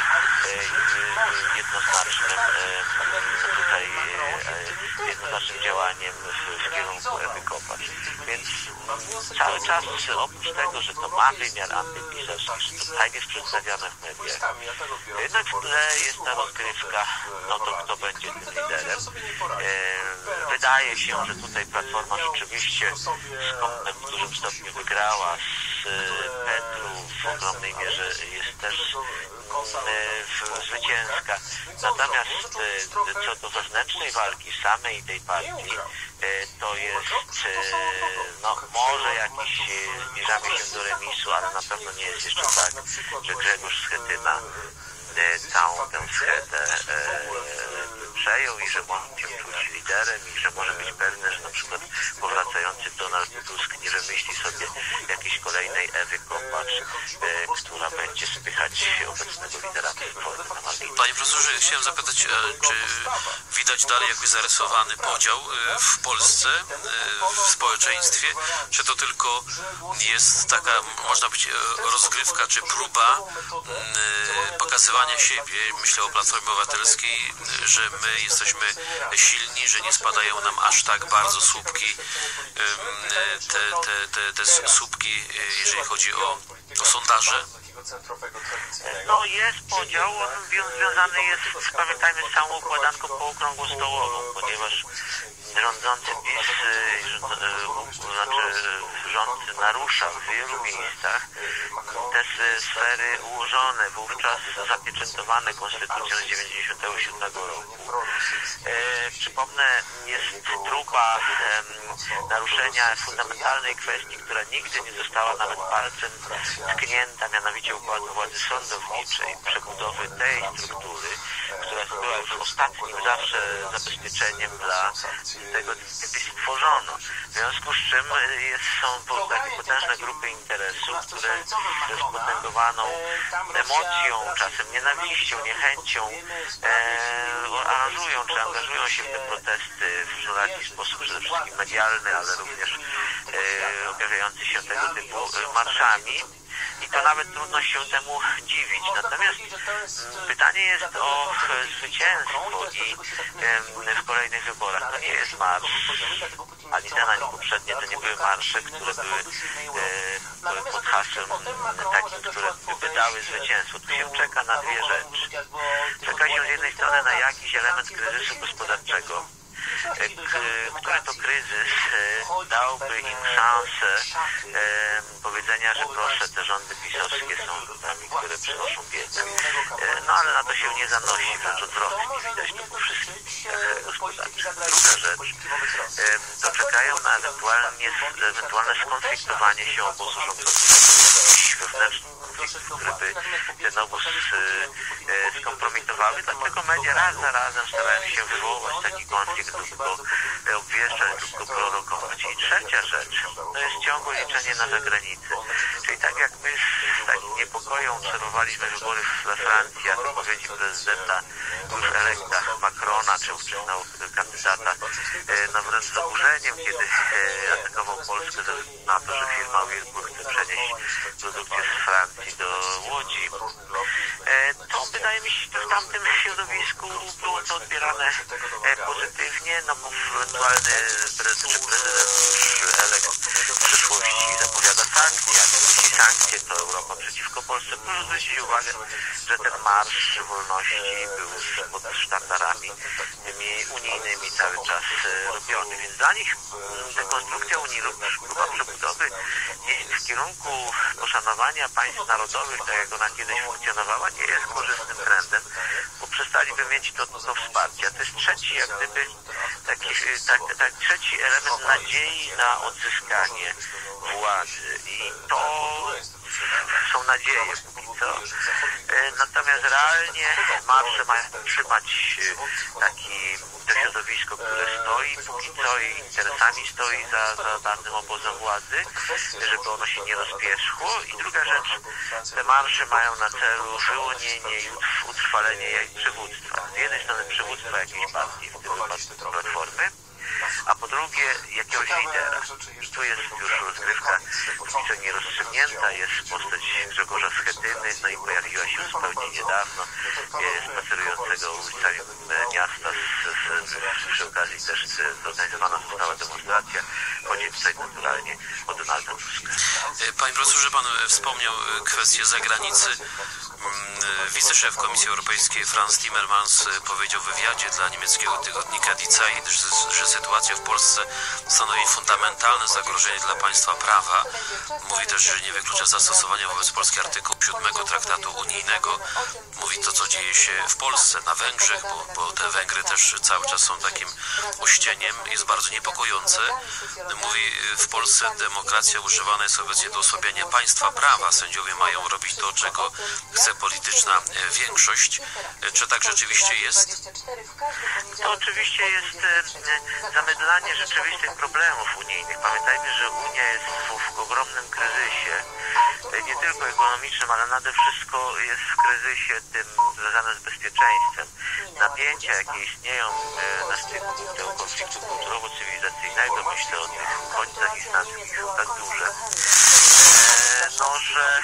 e, jednoznacznym e, tutaj e, jednoznacznym działaniem w, w kierunku Ewy Kopacz. Więc cały czas oprócz tego, że to ma wymiar antypisowski, że to tak jest przedstawiane w mediach, jednak w tle jest ta rozgrywka, no to kto będzie tym liderem. E, wydaje się, że tutaj Platforma rzeczywiście w dużym stopniu wygrała z Petru, w ogromnej mierze jest też e, zwycięska. Natomiast e, co do wewnętrznej walki samej tej partii, e, to jest e, no może jakiś e, zbliżamy się do remisu, ale na pewno nie jest jeszcze tak, że Grzegorz Schetyna e, całą tę schedę e, przejął i że może się czuć liderem i że może być pewny, że na przykład powracający Donald Tusk nie wymyśli sobie jakiejś kolejnej Ewy Kopacz, e, która będzie spychać obecnego lidera Platformy na margines. Panie profesorze, chciałem zapytać, czy widać dalej jakby zarysowany podział w Polsce, w społeczeństwie, czy to tylko jest taka, można powiedzieć, rozgrywka, czy próba pokazywania siebie, myślę o Platformie Obywatelskiej, że my jesteśmy silni, że nie spadają nam aż tak bardzo słupki, te, te, te, te słupki, jeżeli chodzi o, o sondaże. No jest podział, on związany jest, pamiętajmy, z całą układanką pookrągłostołową, ponieważ rządzący PiS, rząd, znaczy rząd narusza w wielu miejscach te sfery ułożone, wówczas zapieczętowane Konstytucją z dziewięćdziesiątego siódmego roku. E, przypomnę, jest próba e, naruszenia fundamentalnej kwestii, która nigdy nie została nawet palcem tknięta, mianowicie układu władzy sądowniczej, przebudowy tej struktury, która była już ostatnim zawsze zabezpieczeniem dla tego, jak stworzono. W związku z czym jest, są takie potężne grupy interesów, które z potęgowaną emocją, czasem nienawiścią, niechęcią e, aranżują czy angażują się w te protesty w taki sposób przede wszystkim medialny, ale również e, objawiający się tego typu marszami. i to nawet trudno się temu dziwić. Natomiast pytanie jest o zwycięstwo i w kolejnych wyborach. To nie jest marsz, ani ten, ani poprzednie, to nie były marsze, które były e, pod hasłem takim, które by dały zwycięstwo. Tu się czeka na dwie rzeczy. Czeka się z jednej strony na jakiś element kryzysu gospodarczego, który to kryzys dałby im szansę e, powiedzenia, że proszę, te rządy pisowskie są rządami, które przynoszą biedę. E, no ale na to się nie zanosi, wręcz odwrotnie, widać to po wszystkich gospodarczych. Druga rzecz, e, to czekają na ewentualnie, ewentualne skonfliktowanie się obozu rządzącego, jakiś wewnętrzny konflikt, który by ten obóz e, skompromitowały, dlatego media raz za razem starają się wywołać taki konflikt, lub go obwieszczać, lub go prorokować. I trzecia rzecz, to jest ciągłe liczenie na zagranicy. Czyli tak jak my z takim niepokojem obserwowaliśmy wybory we Francji, a wypowiedzi prezydenta już elekta Macrona, czy ówczesnego kandydata, no wręcz z zaburzeniem, kiedy atakował Polskę na to, że firma Whirlpool chce przenieść produkcję z Francji do Łodzi. To wydaje mi się, że w tamtym środowisku było to odbierane pozytywnie, no bo ewentualny prezydent, czy prezydent elekt w przyszłości zapowiada sankcje, jak jeśli sankcje, to Europa przeciwko Polsce. Proszę zwrócić uwagę, że ten marsz wolności był pod sztandarami tymi unijnymi cały czas robiony, więc dla nich dekonstrukcja Unii lub próba przebudowy w kierunku poszanowania państw narodowych, tak jak ona kiedyś funkcjonowała, nie jest korzystnym trendem, bo przestaliby mieć to, to wsparcie. A to jest trzeci, jak gdyby, taki, tak, tak, trzeci element nadziei na odzyskanie władzy. I to są nadzieje póki co. Natomiast realnie marsze mają trzymać taki, to środowisko, które stoi póki co i interesami stoi za, za danym obozem władzy, żeby ono się nie rozpieszło. I druga rzecz, te marsze mają na celu wyłonienie i utrwalenie przywództwa. Z jednej strony przywództwa jakiejś partii, w tym wypadku Platformy, a po drugie jakiegoś lidera. I tu jest już rozgrywka póki co nierozstrzygnięta, jest postać Grzegorza Schetyny, no i pojawiła się zupełnie niedawno, spacerującego ulicami miasta, z, z, przy okazji też zorganizowana została demonstracja. Chodzi tutaj naturalnie o Donalda Tuska. Panie profesorze, pan wspomniał kwestię zagranicy. Wiceszef Komisji Europejskiej Franz Timmermans powiedział w wywiadzie dla niemieckiego tygodnika Die Zeit, że sytuacja w Polsce stanowi fundamentalne zagrożenie dla państwa prawa. Mówi też, że nie wyklucza zastosowania wobec Polski artykułu siódmego Traktatu Unijnego. Mówi to, co dzieje się w Polsce, na Węgrzech, bo, bo te Węgry też cały czas są takim ościeniem, jest bardzo niepokojące. Mówi, w Polsce demokracja używana jest obecnie do osłabiania państwa prawa. Sędziowie mają robić to, czego chce polityczna większość. Czy tak rzeczywiście jest? To oczywiście jest zamydlanie rzeczywistych problemów unijnych. Pamiętajmy, że Unia jest w, w ogromnym kryzysie, nie tylko ekonomicznym, ale nade wszystko jest w kryzysie tym związanym z bezpieczeństwem. Napięcia, jakie istnieją na styku tego konfliktu kulturowo-cywilizacyjnego, myślę o tych końcach i stancjach, są tak duże, no, że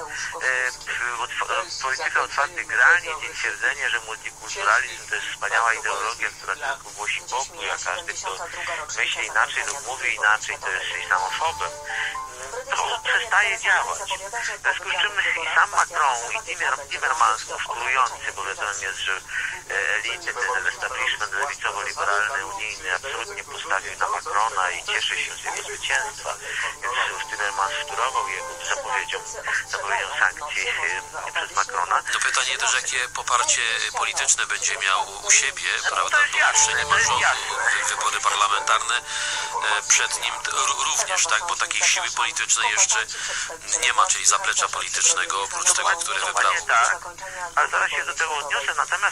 polityka otwartych granic i twierdzenie, że multikulturalizm to jest wspaniała ideologia, która tylko głosi pokój, a każdy, kto myśli inaczej lub mówi inaczej, to jest islamofobem. To przestaje działać. W związku z czym i sam Macron i Timmermans powtórujący, bo wiadomo jest, że elity, ten establishment lewicowo-liberalny unijny absolutnie postawił na Macrona i cieszy się z jego zwycięstwa. Więc Timmermans wtórował jego zapowiedzią, zapowiedzią sankcji przez Macrona. To pytanie też, jakie poparcie polityczne będzie miał u siebie, prawda? Bo jeszcze nie ma rządu, wybory parlamentarne przed nim również, tak? Bo takiej siły politycznej jeszcze nie ma, czyli zaplecza politycznego oprócz tego, które wybrał. Tak, ale zaraz się do tego odniosę, natomiast te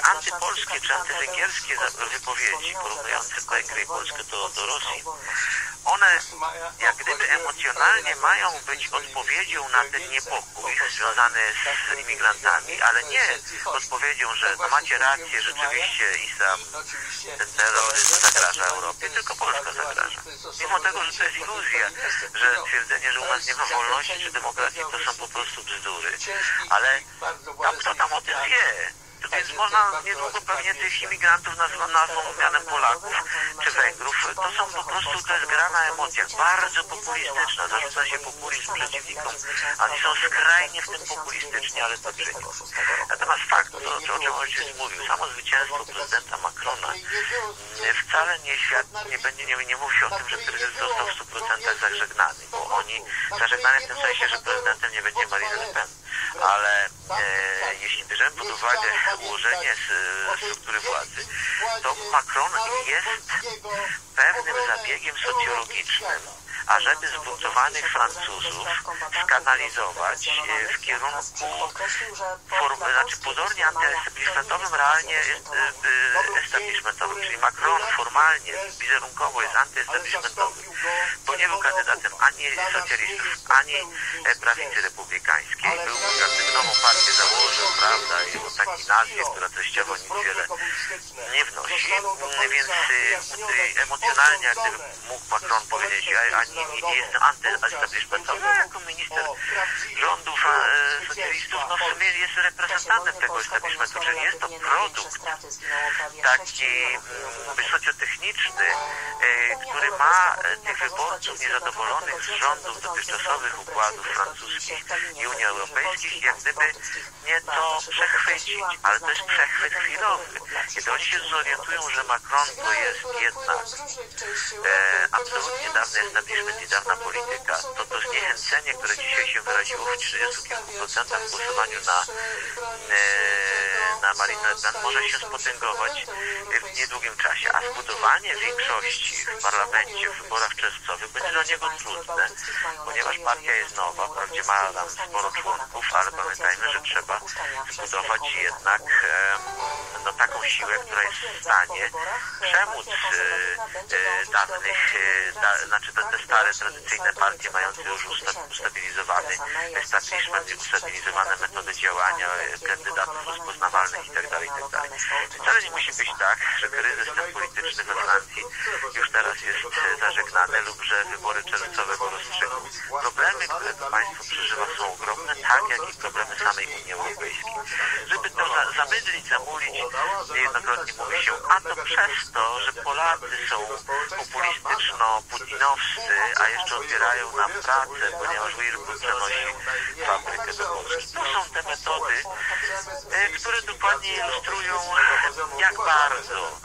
antypolskie czy antywęgierskie wypowiedzi porównujące Węgry i Polskę do, do Rosji, one jak gdyby emocjonalnie mają być odpowiedzią na ten niepokój związany z imigrantami, ale nie odpowiedzią, że no macie rację, rzeczywiście islam, ten terroryzm zagraża Europie, tylko Polska zagraża. Mimo tego, że to jest iluzja, że twierdzenie, że u nas nie ma wolności czy demokracji, to są po prostu bzdury, ale tam kto tam o tym wie. Więc można niedługo pewnie tych imigrantów nazwą, nazwą mianem Polaków czy Węgrów. To są po prostu, to jest gra na emocjach, bardzo populistyczna. Zarzuca się populizm przeciwnikom. Oni są skrajnie w tym populistyczni, ale to czynią. Natomiast fakt, to, o czym ojciec mówił, samo zwycięstwo prezydenta Macrona wcale nie, świat, nie będzie nie, nie mówi o tym, że prezydent został w stu procentach zażegnany, bo oni zażegnany w tym sensie, że prezydentem nie będzie Marine Le Pen. Ale e, jeśli bierzemy pod uwagę ułożenie z, struktury władzy, to Macron jest pewnym zabiegiem socjologicznym, ażeby zbuntowanych Francuzów skanalizować w kierunku form, znaczy pozornie antyestablishmentowym, realnie establishmentowym, czyli Macron formalnie, wizerunkowo jest antyestablishmentowy, bo nie był kandydatem ani socjalistów, ani prawicy republikańskiej, był jakby nową partię założył, prawda, i o takiej nazwie, która treściowo nic wiele nie wnosi, więc emocjonalnie jak gdyby mógł Macron powiedzieć, ani nie, nie jestem antyestablishmentowy, a jako minister rządów e, socjalistów, no w sumie jest reprezentantem tego establishmentu, czyli jest to produkt taki m, socjotechniczny, e, który ma e, tych wyborców niezadowolonych z rządów dotychczasowych układów francuskich i Unii Europejskiej, jak gdyby nie to przechwycić, ale to jest przechwyt chwilowy. Kiedy oni się zorientują, że Macron to jest jednak e, absolutnie dawny establishment i dawna polityka, to to zniechęcenie, które dzisiaj się wyraziło w trzydziestu kilku procentach w głosowaniu na, e, na Marine Le Pen, może się spotęgować w niedługim czasie, a zbudowanie większości w parlamencie w wyborach czerwcowych będzie dla niego trudne, ponieważ partia jest nowa, wprawdzie ma tam sporo członków, ale pamiętajmy, że trzeba zbudować jednak e, no, taką siłę, która jest w stanie przemóc e, e, dawnych, e, da, znaczy te, te stare, tradycyjne partie mające już ustabilizowany establishment i ustabilizowane metody działania kandydatów rozpoznawalnych itd. itd. Wcale nie musi być tak, że kryzys ten polityczny we Francji już teraz jest zażegnany lub że wybory czerwcowe go rozstrzygną. Problemy, które to państwo przeżywa, są ogromne, tak jak i problemy samej Unii Europejskiej. Żeby to za, zamydlić, zamulić, niejednokrotnie mówi się, a to przez to, że Polacy są populistyczno-putinowscy, a jeszcze odbierają nam pracę, ponieważ Whirlpool przenosi fabrykę do Polski. To są te metody, które dokładnie ilustrują, jak bardzo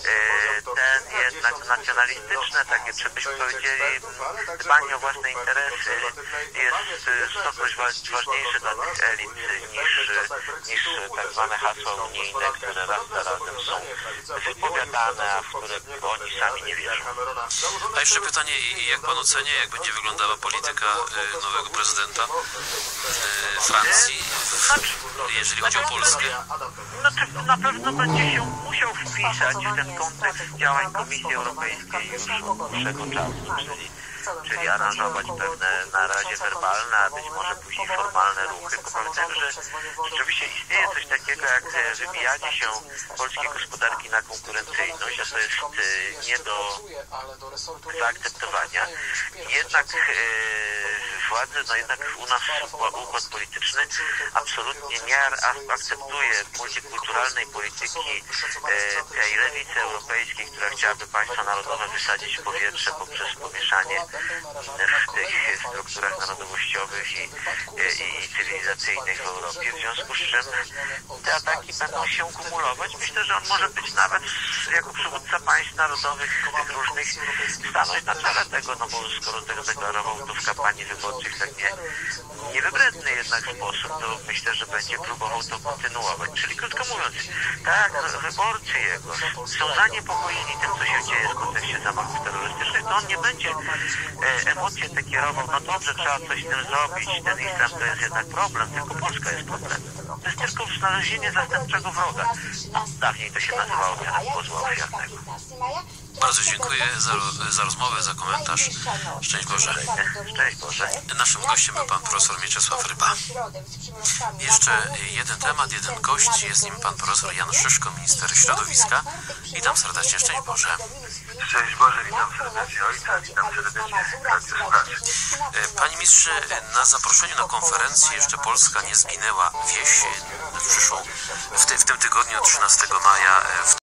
ten jednak nacjonalistyczne, takie, żebyśmy powiedzieli, dbanie o własne interesy jest stokroć ważniejsze dla tych elit niż, niż tak zwane hasła unijne, które raz za razem są wypowiadane, a w które oni sami nie wierzą. A jeszcze pytanie, jak pan ocenia, jak będzie wyglądała polityka nowego prezydenta Francji, jeżeli chodzi o Polskę? Znaczy, na pewno będzie się musiał wpisać w ten kontekst działań Komisji Europejskiej już od dłuższego czasu, czyli czyli aranżować pewne na razie werbalne, a być może później formalne ruchy, bo pamiętajmy, że rzeczywiście istnieje coś takiego jak wybijanie się polskiej gospodarki na konkurencyjność, a to jest nie do zaakceptowania. Jednak e, władze, no jednak u nas układ polityczny absolutnie nie akceptuje multikulturalnej polityki e, tej lewicy europejskiej, która chciałaby państwa narodowe wysadzić w powietrze poprzez pomieszanie w tych strukturach narodowościowych i, i, i cywilizacyjnych w Europie, w związku z czym te ataki będą się kumulować. Myślę, że on może być nawet jako przywódca państw narodowych tych różnych stanąć na czele tego, no bo skoro tego deklarował to w kampanii wyborczej w tak nie, niewybredny jednak sposób, to myślę, że będzie próbował to kontynuować. Czyli krótko mówiąc, tak, wyborcy jego są zaniepokojeni tym, co się dzieje w kontekście zamachów terrorystycznych, to on nie będzie e, emocje te kierował, no dobrze, trzeba coś z tym zrobić, ten islam to jest jednak problem, tylko Polska jest problemem. To jest tylko znalezienie zastępczego wroga. No, dawniej to się nazywało mianem kozła ofiarnego. Bardzo dziękuję za, za rozmowę, za komentarz. Szczęść Boże. Szczęść Boże. Naszym gościem był pan profesor Mieczysław Ryba. Jeszcze jeden temat, jeden gość. Jest nim pan profesor Jan Szyszko, minister środowiska. Witam serdecznie. Szczęść Boże. Szczęść Boże, witam serdecznie ojca, witam serdecznie radiosłuchaczy. Panie ministrze, na zaproszeniu na konferencję Jeszcze Polska nie zginęła wieś w przyszłą, w, ty, w tym tygodniu trzynastego maja w